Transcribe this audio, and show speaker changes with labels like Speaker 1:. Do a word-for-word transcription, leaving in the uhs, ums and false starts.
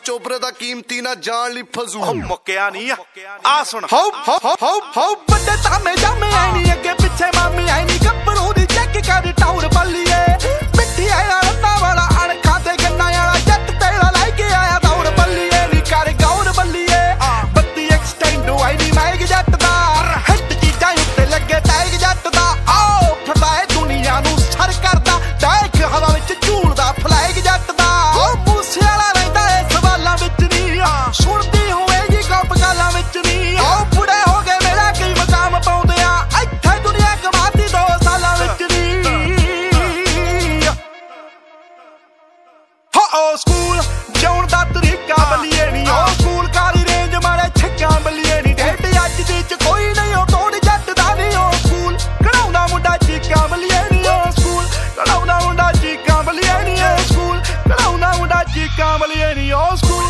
Speaker 1: चोबरे दा कीमती ना जान ली फजूल
Speaker 2: मुक्या नहीं आ सुन
Speaker 3: हाउ हाउ हाउ हाउ बड़े तामे जामे आई नहीं अगे पीछे मामी आई नहीं गब्बरू दी चेक कर टाउर बल्लिए मिट्टी आया रन्ना वाला अणखा दे गन्ना वाला जट तेरा लाके आया दौड़ बल्लिए नी कर गौर बल्लिए बत्ती एक्सटेंड आई नहीं मैग जट दा हिट चीजां उत्ते लगे टैग जट दा आओ फसाए दुनिया नू सर करदा टैग हवा विच झूलदा फ्लैग जट दा ओ मूसे वाला रहिंदा ए सवालां विच नी सुनदी होएगी गप गालां विच नी ओ बुढ़े हो गए मेरा की मकाम पाउंदे आ इत्थे दुनिया कमाती दो सालां विच नी हो ओ स्कूल जाउण दा तरीका बल्लिए नी ओ स्कूल कारी रेंज मारे छक्का बल्लिए नी ढेड अज दी च कोई नहीं ओ तोड़ जट दा नी ओ स्कूल कढ़ाउंदा मुंडा चीका बल्लिए नी ओ स्कूल कढ़ाउंदा मुंडा चीका बल्लिए नी ओ स्कूल कढ़ाउंदा मुंडा चीका बल्लिए नी ओ स्कूल